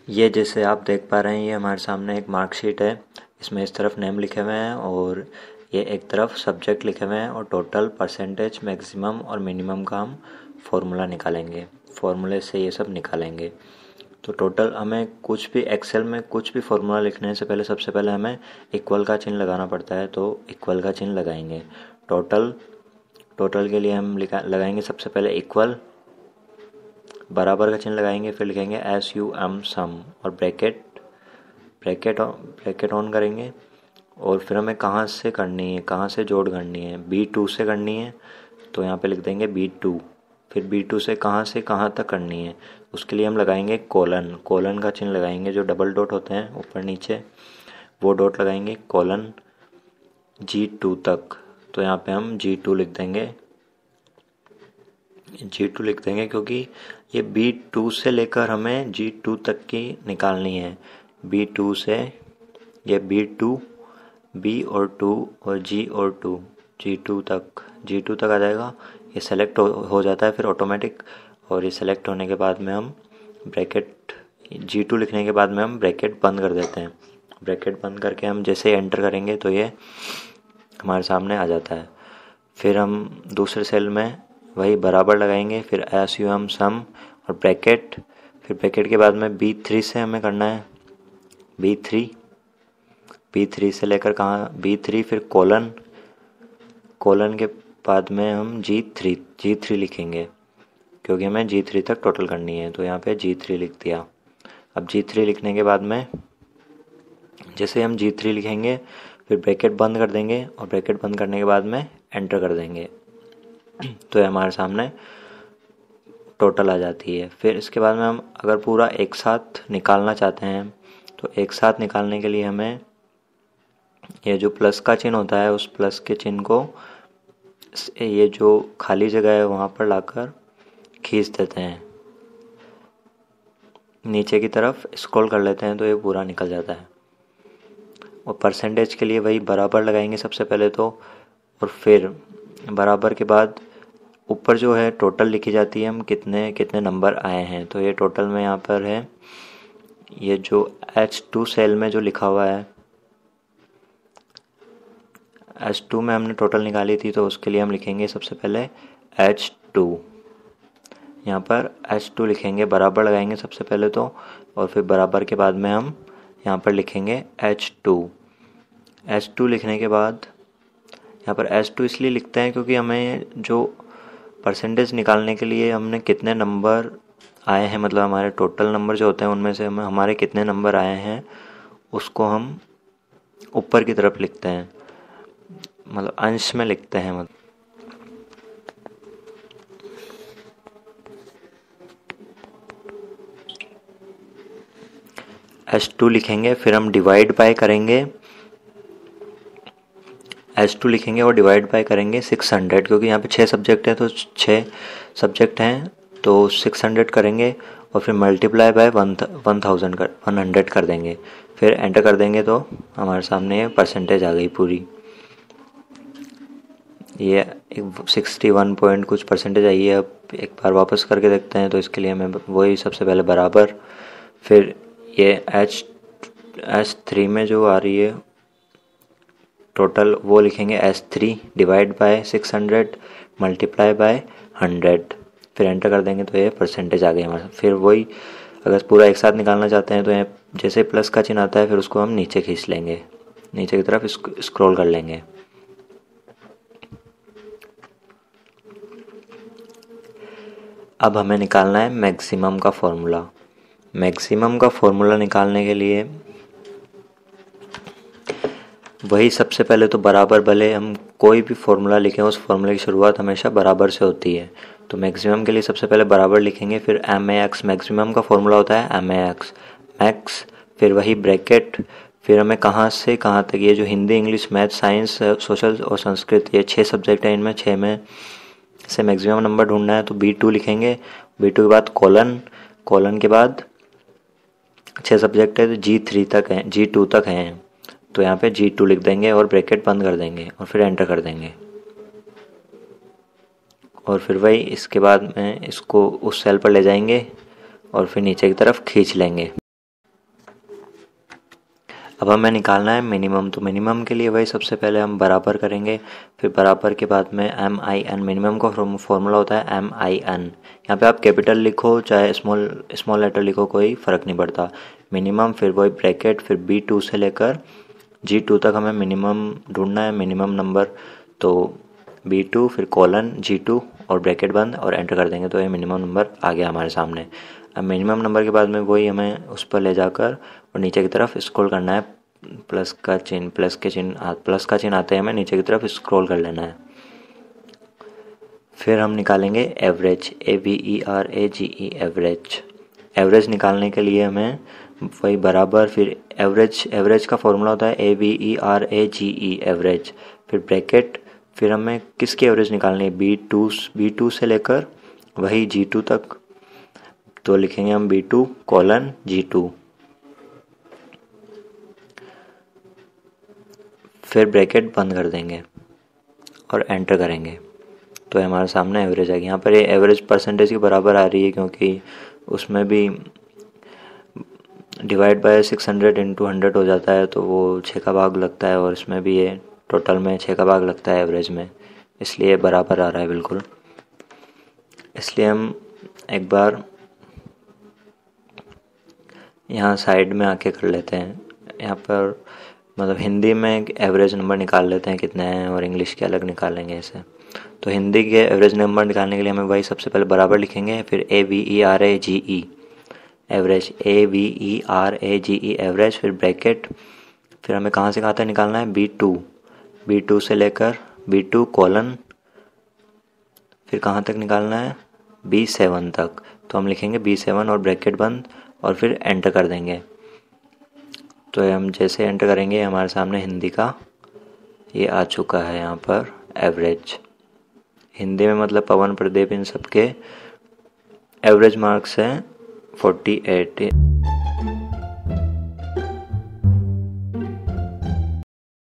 ये जैसे आप देख पा रहे हैं, ये हमारे सामने एक मार्कशीट है। इसमें इस तरफ नेम लिखे हुए हैं और ये एक तरफ सब्जेक्ट लिखे हुए हैं और टोटल परसेंटेज मैक्सिमम और मिनिमम का हम फॉर्मूला निकालेंगे। फॉर्मूले से ये सब निकालेंगे। तो टोटल हमें कुछ भी एक्सेल में कुछ भी फॉर्मूला लिखने से पहले सबसे पहले हमें इक्वल का चिन्ह लगाना पड़ता है, तो इक्वल का चिन्ह लगाएंगे। टोटल के लिए हम लगाएंगे सबसे पहले इक्वल, बराबर का चिन्ह लगाएंगे, फिर लिखेंगे SUM सम और ब्रैकेट ऑन करेंगे। और फिर हमें कहाँ से करनी है, कहाँ से जोड़ करनी है, B2 से करनी है, तो यहाँ पे लिख देंगे B2। फिर B2 से कहाँ तक करनी है, उसके लिए हम लगाएंगे कोलन का चिन्ह लगाएंगे, जो डबल डॉट होते हैं ऊपर नीचे वो डॉट लगाएंगे, कोलन G2 तक। तो यहाँ पे हम G2 लिख देंगे क्योंकि ये B2 से लेकर हमें G2 तक की निकालनी है। B2 से ये B2, B और 2 और G और 2, G2 तक आ जाएगा। ये सेलेक्ट हो जाता है फिर ऑटोमेटिक। और ये सेलेक्ट होने के बाद में हम ब्रैकेट G2 लिखने के बाद में हम ब्रैकेट बंद कर देते हैं। ब्रैकेट बंद करके हम जैसे एंटर करेंगे तो ये हमारे सामने आ जाता है। फिर हम दूसरे सेल में वही बराबर लगाएंगे, फिर SUM सम और ब्रैकेट। फिर ब्रैकेट के बाद में B3 से हमें करना है, B3 से लेकर कहाँ B3, फिर कोलन के बाद में हम G3 लिखेंगे क्योंकि हमें G3 तक टोटल करनी है। तो यहाँ पे G3 लिख दिया। अब G3 लिखने के बाद में जैसे हम G3 लिखेंगे फिर ब्रैकेट बंद कर देंगे और ब्रैकेट बंद करने के बाद में एंटर कर देंगे तो ये हमारे सामने टोटल आ जाती है। फिर इसके बाद में हम अगर पूरा एक साथ निकालना चाहते हैं तो एक साथ निकालने के लिए हमें ये जो प्लस का चिन्ह होता है उस प्लस के चिन्ह को ये जो खाली जगह है वहाँ पर लाकर खींच देते हैं, नीचे की तरफ स्क्रॉल कर लेते हैं तो ये पूरा निकल जाता है। और परसेंटेज के लिए वही बराबर लगाएंगे सबसे पहले तो, और फिर बराबर के बाद ऊपर जो है टोटल लिखी जाती है, हम कितने कितने नंबर आए हैं। तो ये टोटल में यहाँ पर है, ये जो H2 सेल में जो लिखा हुआ है, H2 में हमने टोटल निकाली थी तो उसके लिए हम लिखेंगे सबसे पहले H2। यहाँ पर H2 लिखेंगे, बराबर लगाएंगे सबसे पहले तो, और फिर बराबर के बाद में हम यहाँ पर लिखेंगे H2 लिखने के बाद यहाँ पर H2 इसलिए लिखते हैं क्योंकि हमें जो परसेंटेज निकालने के लिए हमने कितने नंबर आए हैं, मतलब हमारे टोटल नंबर जो होते हैं उनमें से हमारे कितने नंबर आए हैं उसको हम ऊपर की तरफ लिखते हैं, मतलब अंश में लिखते हैं। मतलब H2 लिखेंगे, फिर हम डिवाइड बाय करेंगे, H2 लिखेंगे और डिवाइड बाय करेंगे 600 क्योंकि यहाँ पे 6 सब्जेक्ट है तो 6 सब्जेक्ट हैं तो 600 करेंगे और फिर मल्टीप्लाई बाय 100 कर देंगे। फिर एंटर कर देंगे तो हमारे सामने ये परसेंटेज आ गई पूरी। ये 61 पॉइंट कुछ परसेंटेज आई है। अब एक बार वापस करके देखते हैं तो इसके लिए हमें वही सबसे पहले बराबर, फिर ये H3 में जो आ रही है टोटल वो लिखेंगे S3 divide by 600 multiply by 100, फिर एंटर कर देंगे तो ये परसेंटेज आ गई हमारे। फिर वही अगर पूरा एक साथ निकालना चाहते हैं तो ये जैसे प्लस का चिन्ह आता है फिर उसको हम नीचे खींच लेंगे, नीचे की तरफ स्क्रॉल कर लेंगे। अब हमें निकालना है मैक्सिमम का फॉर्मूला। मैक्सिमम का फॉर्मूला निकालने के लिए वही सबसे पहले तो बराबर, भले हम कोई भी फॉर्मूला लिखें उस फॉर्मूले की शुरुआत हमेशा बराबर से होती है। तो मैक्सिमम के लिए सबसे पहले बराबर लिखेंगे, फिर MAX, मैक्सिमम का फॉर्मूला होता है MAX मैक्स, फिर वही ब्रैकेट। फिर हमें कहाँ से कहाँ तक, ये जो Hindi, English, math, science, social और संस्कृत, ये 6 सब्जेक्ट हैं, इनमें 6 में से मैक्सिमम नंबर ढूंढना है तो B2 लिखेंगे। B2 के बाद कोलन के बाद 6 सब्जेक्ट है तो G2 तक हैं तो यहाँ पे G2 लिख देंगे और ब्रैकेट बंद कर देंगे और फिर एंटर कर देंगे। और फिर वही इसके बाद में इसको उस सेल पर ले जाएंगे और फिर नीचे की तरफ खींच लेंगे। अब हमें निकालना है मिनिमम, तो मिनिमम के लिए वही सबसे पहले हम बराबर करेंगे, फिर बराबर के बाद में MIN, मिनिमम का फॉर्मूला होता है MIN। यहाँ पे आप कैपिटल लिखो चाहे स्मॉल लेटर लिखो, कोई फ़र्क नहीं पड़ता। मिनिमम, फिर वही ब्रैकेट, फिर B2 से लेकर G2 तक हमें मिनिमम ढूंढना है, मिनिमम नंबर। तो B2 फिर कॉलन G2 और ब्रैकेट बंद और एंटर कर देंगे, तो ये मिनिमम नंबर आ गया हमारे सामने। अब मिनिमम नंबर के बाद में वही हमें उस पर ले जाकर और नीचे की तरफ स्क्रॉल करना है, प्लस का चिन्ह आते हैं, हमें नीचे की तरफ स्क्रॉल कर लेना है। फिर हम निकालेंगे एवरेज, AVERAGE, एवरेज। एवरेज निकालने के लिए हमें वही बराबर, फिर एवरेज का फॉर्मूला होता है AVERAGE, एवरेज, फिर ब्रैकेट, फिर हमें किसकी एवरेज निकालनी है, B2 से लेकर वही G2 तक, तो लिखेंगे हम B2 कॉलन G2, फिर ब्रैकेट बंद कर देंगे और एंटर करेंगे, तो हमारे सामने एवरेज आएगी। यहाँ पर ये एवरेज परसेंटेज के बराबर आ रही है, क्योंकि उसमें भी डिवाइड बाय 600 × 100 हो जाता है, तो वो 6 का भाग लगता है, और इसमें भी ये टोटल में 6 का भाग लगता है एवरेज में, इसलिए बराबर आ रहा है बिल्कुल। इसलिए हम एक बार यहाँ साइड में आके कर लेते हैं, यहाँ पर मतलब हिंदी में एक एवरेज नंबर निकाल लेते हैं कितने हैं, और इंग्लिश के अलग निकालेंगे ऐसे। तो हिंदी के एवरेज नंबर निकालने के लिए हमें वही सबसे पहले बराबर लिखेंगे, फिर AVERAGE, एवरेज, AVERAGE, एवरेज, फिर ब्रैकेट, फिर हमें कहाँ से कहाँ तक निकालना है, B2 से लेकर B2 कॉलन, फिर कहाँ तक निकालना है, B7 तक, तो हम लिखेंगे B7 और ब्रैकेट बंद और फिर एंटर कर देंगे। तो हम जैसे एंटर करेंगे हमारे सामने हिंदी का ये आ चुका है, यहाँ पर एवरेज। हिंदी में मतलब पवन प्रदीप इन सब के एवरेज मार्क्स हैं 48।